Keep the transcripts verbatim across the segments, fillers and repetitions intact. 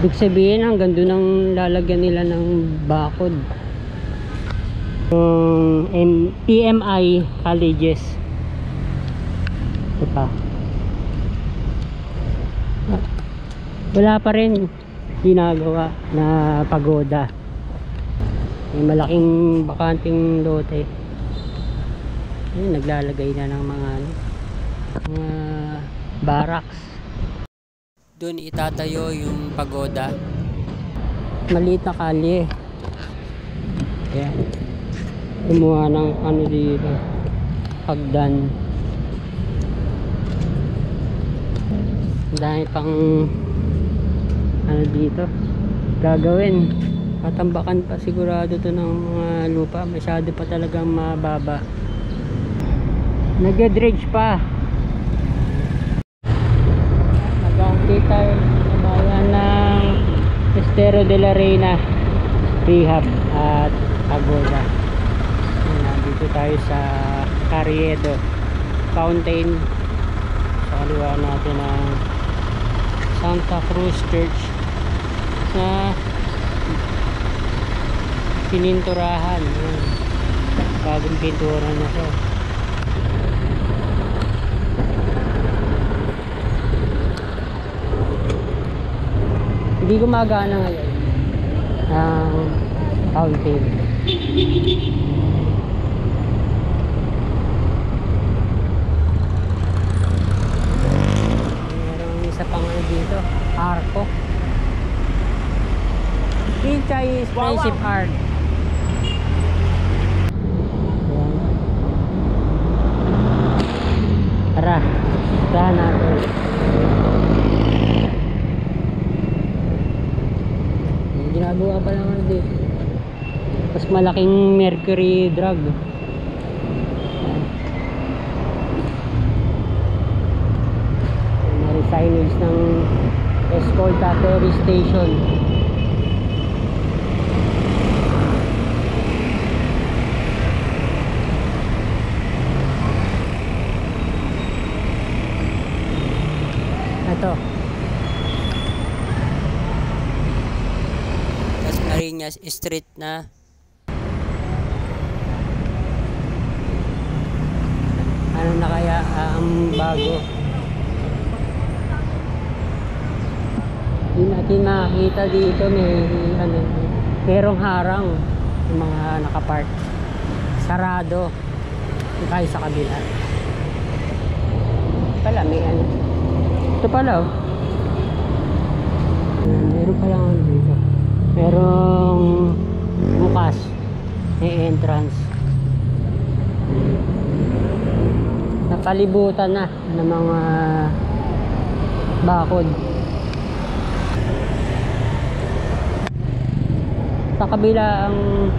Ibig sabihin hanggang doon ang lalagyan nila ng bakod. Yung P M I colleges. Ito pa. Wala pa rin ginagawa na pagoda. May malaking bakanting lote. Ayun, naglalagay na ng mga ano, mga barracks. Doon itatayo yung pagoda. Maliit na kalye. Ayan. Kumuha ng ano dito, hagdan. Dahil pang ano dito gagawin. Patambakan pa sigurado to ng mga lupa. Masyado pa talagang mababa. Nag-dredge pa. Nag-aantay tayo sa bayan ng Estero de la Reina Rehab at Pagoda. Nandito tayo sa Carriedo Fountain. Sa kaliwa natin ang Santa Cruz Church na pininturahan. Bagong pintura na siya. Hindi gumagana ngayon ang fountain. Merong isa pang ano dito, arko. In Chinese, friendship art. Tara, tara natin. Ginagawa pa lang ano dito. Mas malaking mercury drug. May signage ng Escolta Ferry Station. Ito. Marinas Street na. Ano na kaya uh, ang bago? Hindi natin makita dito may ano, merong harang yung mga nakapark. Sarado. Tayo sa kabila. Pala may ano. Ito pala oh. Meron pala ano dito. Merong bukas may entrance. Napalibutan na ng mga bakod. Sa kabila ang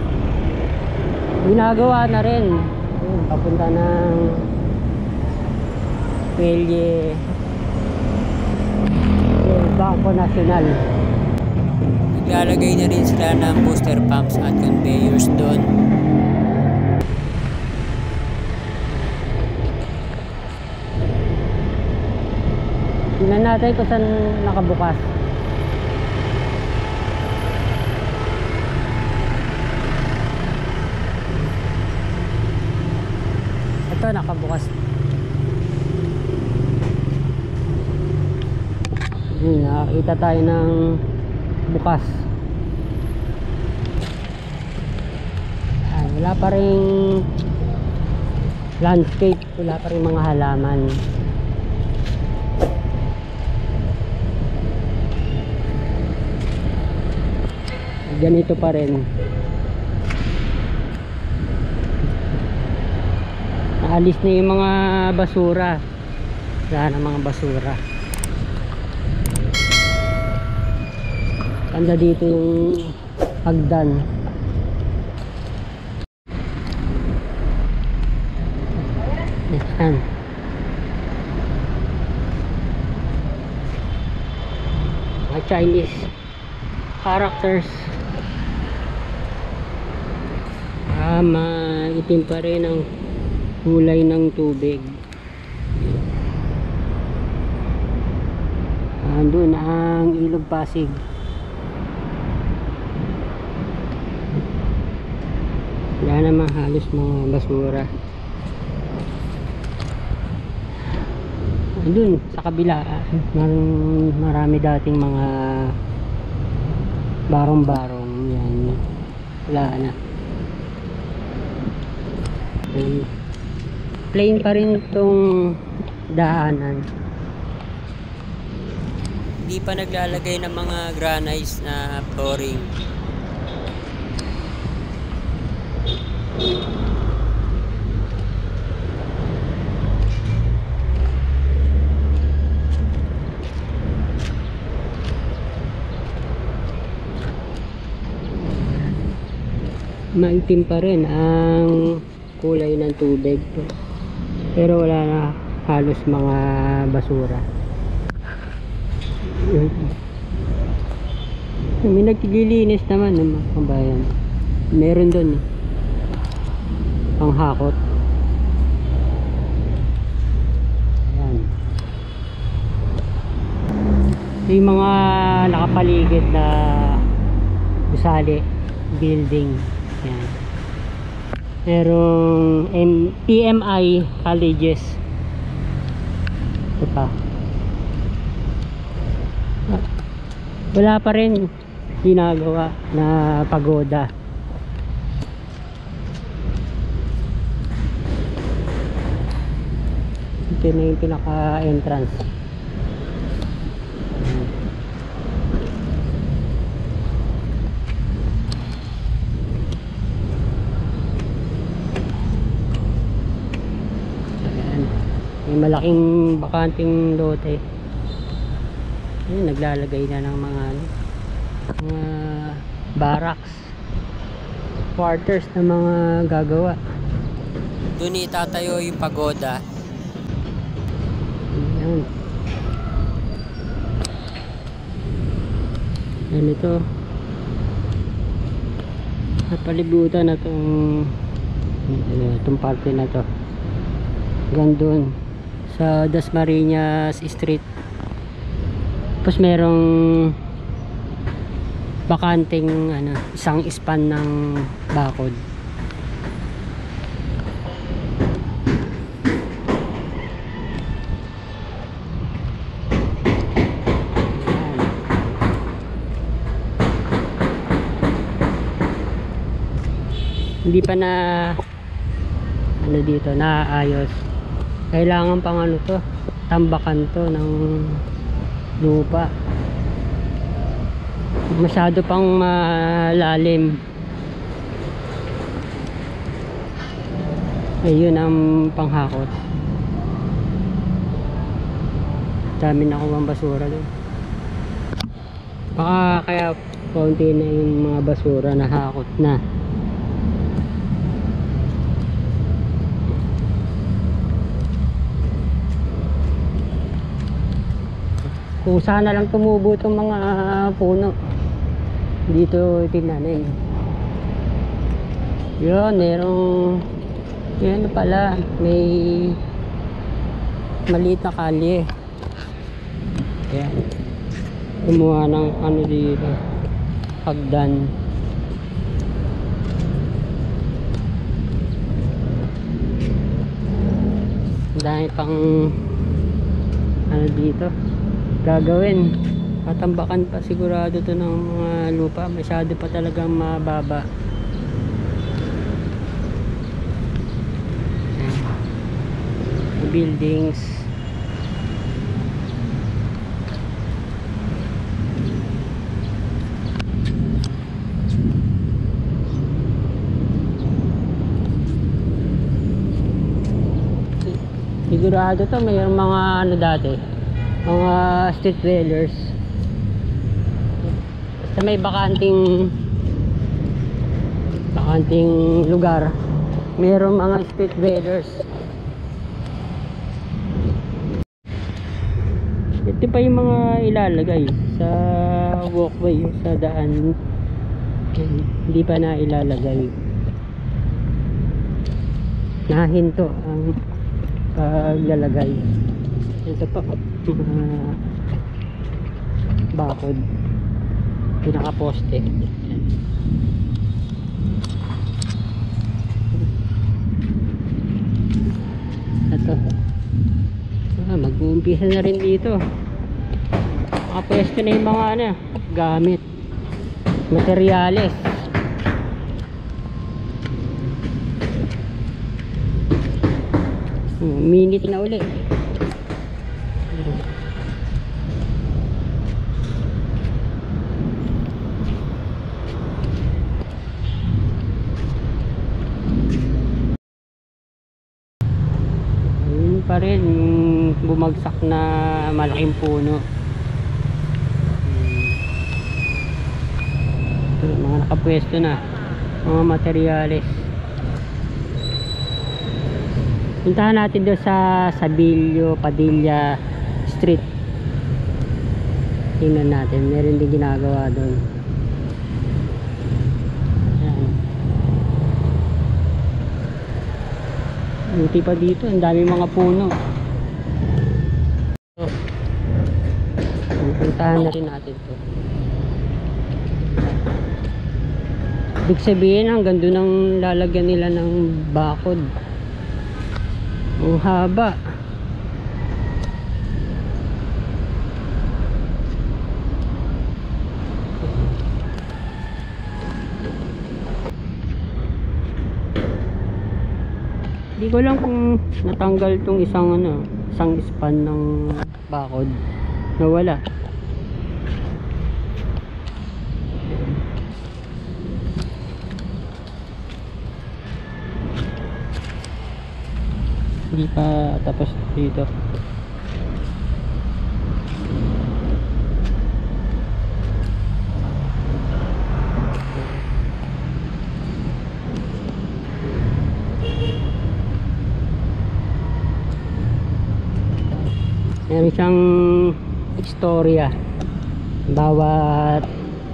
ginagawa na rin. Ayun, papunta ng Pelye Bangko Nacional. Naglalagay na rin sila ng booster pumps at conveyors doon. Tingnan natin kung saan nakabukas. Ito nakabukas. Hmm, nakakita tayo ng bukas. Ay, wala pa rin landscape, wala pa rin mga halaman. Ganito pa rin. Naalis na yung mga basura. Wala na mga basura. Anda dito yung hagdan. Yan. Mga Chinese characters. Ah, maitim pa rin ang kulay ng tubig. Andun ang Ilog Pasig. wala namang halos mga basura. Doon sa kabila marang marami dating mga barong-barong yan, wala na. Um, plain pa rin itong daanan, hindi pa naglalagay ng mga granite na flooring. Maitim pa rin ang kulay ng tubig, pero wala na halos mga basura. May naglilinis naman ng mga kabayan, meron doon eh, panghakot. Ayan, yung mga nakapaligid na gusali building. Yan. Merong P M I colleges. Ito pa. Wala pa rin ginagawa na pagoda. Ito na yung pinaka entrance. May malaking bakanting lote. Ayun, naglalagay na ng mga ano, mga barracks, quarters na mga gagawa. Doon itatayo yung pagoda. Ayan. Ayan ito. Napalibutan na itong itong parte na to. Hanggang doon sa Dasmariñas Street. Tapos merong bakanting ano, isang span ng bakod. Hindi pa na ano dito naayos. Kailangan pang ano to, tambakan to ng lupa. Masyado pang malalim. Ayun ang panghakot. Dami na kuwang basura doon. Baka kaya konti na yung mga basura na hakot na. Kung sana lang tumubo itong mga puno dito tinanim. Yun, merong yun pala, may maliit na kalye. Ayan, kumuha ng ano dito, hagdan. Dahil pang ano dito gagawin, patambakan pa sigurado to ng mga lupa, masyado pa talagang mababa. Buildings, sigurado to mayroong mga ano dati, mga street dwellers. Basta may bakanting bakanting lugar, mayroong mga street dwellers. Ito pa yung mga ilalagay sa walkway, sa daan, hindi pa na ilalagay. Nahinto ang paglalagay. Ito pa mga bakod, pinaka-poste. Nag-uumpisa na rin dito. Nakapwesto na yung mga ano, gamit, materyales. Minute na uli. Ayun pa rin yung bumagsak na malaking puno. Ito, mga nakapwesto na mga materyales. Puntahan natin doon sa Sabilio Padilla Street. Tingnan natin, meron din ginagawa doon. Ayan. Buti pa dito, ang daming mga puno. So, puntahan na rin natin to. Ibig sabihin, hanggang doon ang lalagyan nila ng bakod. Ang haba. Hindi ko lang kung natanggal tong isang ano, isang span ng bakod. Nawala. Hindi pa tapos dito. Meron siyang istorya bawat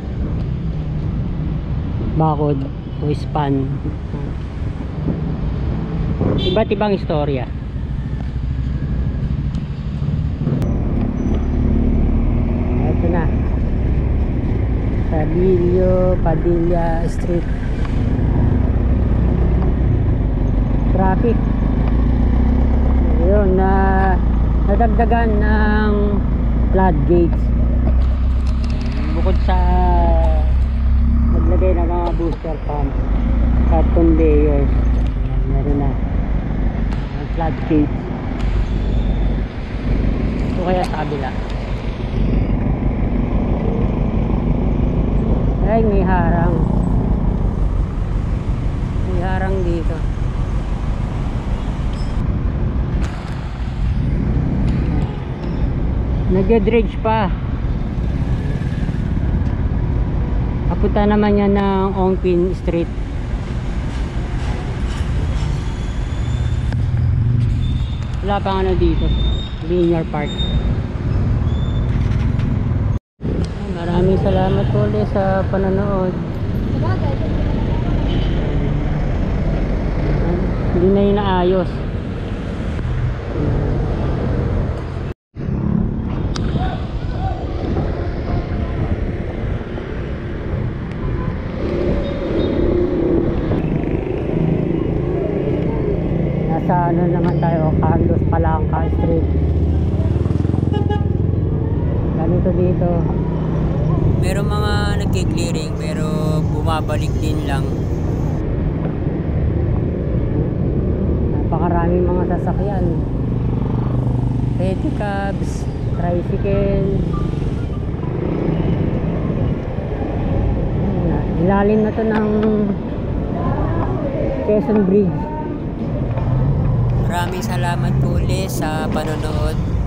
bakod o span. Iba't ibang istorya. Ito na, Sabilio Padilla Street. Traffic. Ayun na nadagdagan ng floodgates. Bukod sa naglagay ng mga booster pump at conveyors, meron na floodgates. Ito kaya sa kabila. Ay, may harang. May harang dito. Nagde-dredge pa. Papunta naman yan ng Ongpin Street. Wala pang ano dito, linear park. Maraming salamat po ulit sa panonood. Hindi na yun naayos. Nasa ano naman tayo, Carlos Palangka Street. Ganito dito. Meron mga nagki-clearing pero bumabalik din lang. Napakaraming mga sasakyan. Pedicabs, tricycle. Ilalim na to ng Quezon Bridge. Maraming salamat po ulit sa panonood.